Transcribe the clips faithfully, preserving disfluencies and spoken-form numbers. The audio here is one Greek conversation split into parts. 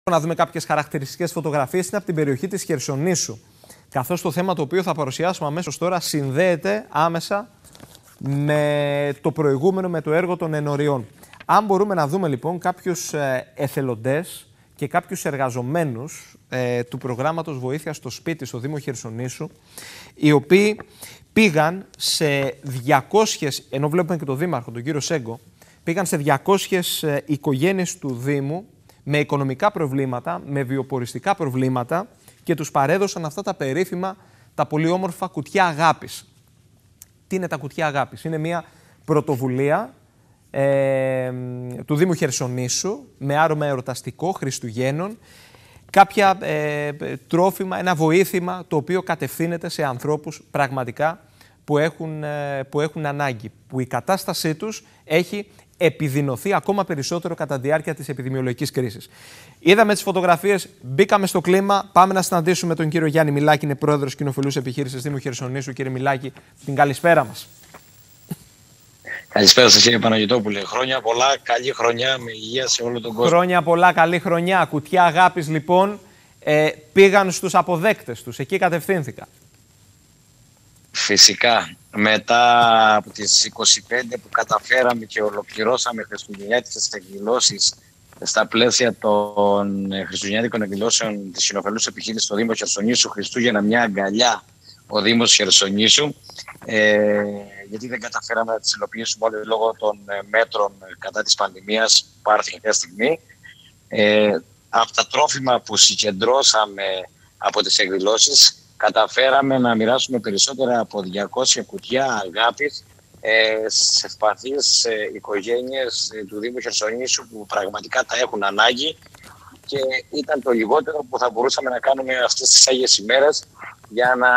Να δούμε κάποιες χαρακτηριστικές φωτογραφίες. Είναι από την περιοχή της Χερσονήσου. Καθώς το θέμα το οποίο θα παρουσιάσουμε αμέσως τώρα συνδέεται άμεσα με το προηγούμενο, με το έργο των ενωριών. Αν μπορούμε να δούμε λοιπόν κάποιους εθελοντές και κάποιους εργαζομένους ε, του προγράμματος Βοήθεια στο Σπίτι στο Δήμο Χερσονήσου, οι οποίοι πήγαν σε διακόσιες, ενώ βλέπουμε και τον Δήμαρχο, τον κύριο Σέγκο, πήγαν σε διακόσιες ε, οικογένειες του Δήμου με οικονομικά προβλήματα, με βιοποριστικά προβλήματα και τους παρέδωσαν αυτά τα περίφημα, τα πολύ όμορφα κουτιά αγάπης. Τι είναι τα κουτιά αγάπης? Είναι μια πρωτοβουλία ε, του Δήμου Χερσονήσου με άρωμα εορταστικό Χριστουγέννων, κάποια ε, τρόφιμα, ένα βοήθημα το οποίο κατευθύνεται σε ανθρώπους πραγματικά που έχουν, ε, που έχουν ανάγκη, που η κατάστασή τους έχει επιδεινωθεί ακόμα περισσότερο κατά τη διάρκεια της επιδημιολογικής κρίσης. Είδαμε τις φωτογραφίες, μπήκαμε στο κλίμα. Πάμε να συναντήσουμε τον κύριο Γιάννη Μιλάκη, είναι πρόεδρος κοινοφελούς επιχείρησης Δήμου Χερσονήσου. Κύριε Μιλάκη, την καλησπέρα μας. Καλησπέρα σας, κύριε Παναγιτόπουλε. Χρόνια πολλά, καλή χρονιά με υγεία σε όλο τον κόσμο. Χρόνια πολλά, καλή χρονιά. Κουτιά αγάπης λοιπόν ε, πήγαν στους αποδέκτες τους, εκεί κατευθύνθηκα. Φυσικά, μετά από τις είκοσι πέντε που καταφέραμε και ολοκληρώσαμε χριστουγεννιάτικες εκδηλώσεις στα πλαίσια των χριστουγεννιάτικων εκδηλώσεων της κοινοφελούς επιχείρησης στο Δήμο Χερσονήσου, Χριστούγεννα μια αγκαλιά ο Δήμος Χερσονήσου, ε, γιατί δεν καταφέραμε να τις υλοποιήσουμε όλοι λόγω των μέτρων κατά της πανδημίας που πάρθηκαν κάποια στιγμή. Ε, από τα τρόφιμα που συγκεντρώσαμε από τις εκδηλώσεις, καταφέραμε να μοιράσουμε περισσότερα από διακόσια κουτιά αγάπης ε, σε ευπαθείς ε, οικογένειες ε, του Δήμου Χερσονήσου που πραγματικά τα έχουν ανάγκη, και ήταν το λιγότερο που θα μπορούσαμε να κάνουμε αυτές τις Άγιες ημέρες για να,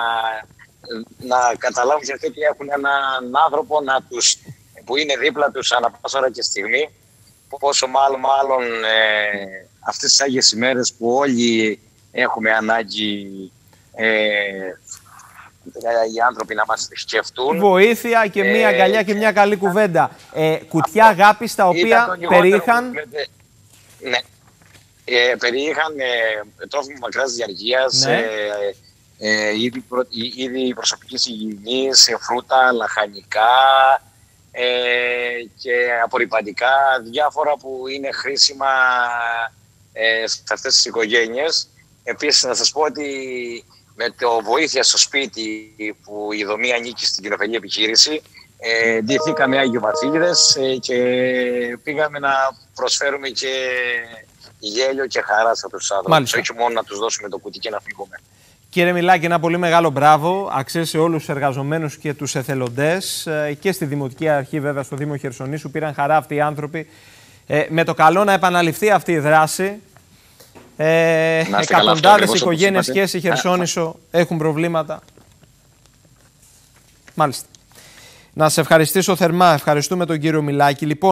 να καταλάβουν και αυτοί ότι έχουν έναν άνθρωπο να τους, που είναι δίπλα τους ανά πάσα ώρα και στιγμή, πόσο μάλλον, μάλλον ε, αυτές τις Άγιες ημέρες που όλοι έχουμε ανάγκη Ε, οι άνθρωποι να μας σκεφτούν. Βοήθεια και μία ε, αγκαλιά και μια καλή κουβέντα. Ε, κουτιά αγάπης τα οποία περιείχαν... Ναι. Ε, περιείχαν ε, τρόφιμα μακράς διαρκείας, ναι. ε, ε, είδη, προ, είδη προσωπικής υγιεινής, ε, φρούτα, λαχανικά ε, και απορρυπαντικά, διάφορα που είναι χρήσιμα ε, σε αυτές τις οικογένειες. Επίσης, να σας πω ότι με το Βοήθεια στο Σπίτι, που η δομή ανήκει στην κοινοφελή επιχείρηση, ε, ντυθήκαμε Άγιο Βασίλειδες ε, και πήγαμε να προσφέρουμε και γέλιο και χαρά σε αυτούς τους άνθρωπους. Όχι μόνο να τους δώσουμε το κουτί και να φύγουμε. Κύριε Μιλάκη, ένα πολύ μεγάλο μπράβο. Αξίζει σε όλους τους εργαζομένους και τους εθελοντές ε, και στη Δημοτική Αρχή, βέβαια, στο Δήμο Χερσονήσου. Πήραν χαρά αυτοί οι άνθρωποι. Ε, με το καλό να επαναληφθεί αυτή η δράση. Ε, εκατοντάδες οικογένειες και στη Χερσόνησο έχουν προβλήματα. Μάλιστα. Να σε ευχαριστήσω θερμά. Ευχαριστούμε τον κύριο Μιλάκη. Λοιπόν,